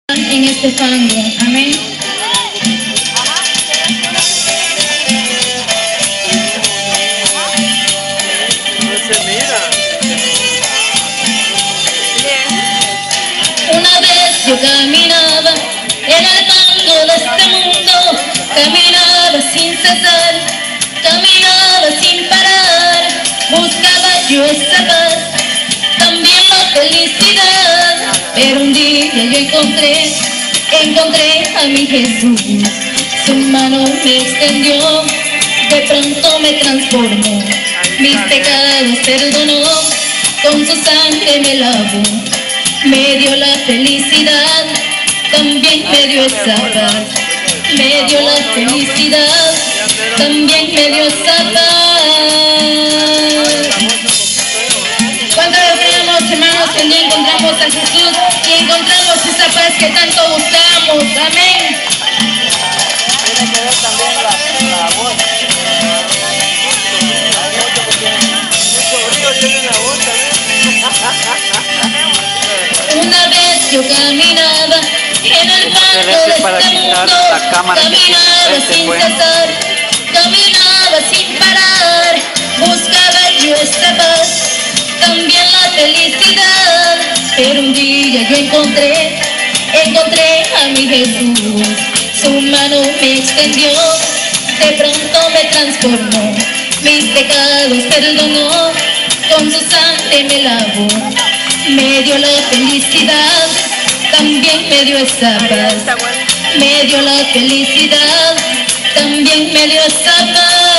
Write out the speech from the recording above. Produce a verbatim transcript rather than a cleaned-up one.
en este fango. Amén. Una vez yo caminaba en el fango de este mundo, caminaba sin cesar, caminaba sin parar, buscaba yo esa paz, también la felicidad, pero un día yo encontré, encontré a mi Jesús, su mano me extendió, de pronto me transformó, mis pecados perdonó, con su sangre me lavó, me dio la felicidad, también me dio esa paz, me dio la felicidad, también me dio esa paz. Cuando creemos, hermanos, que un día encontramos a Jesús y encontramos esa paz que tanto buscamos. Amén. Tiene que ver también la, la voz. Una vez yo caminaba en el fango de este mundo, caminaba sin cesar, caminaba sin parar, buscaba yo esa paz, también la felicidad, pero un día yo encontré, encontré a mi Jesús, su mano me extendió, de pronto me transformó, mis pecados perdonó, con su sangre me lavó, me dio la felicidad, también me dio esa paz, me dio la felicidad, también me dio esa paz.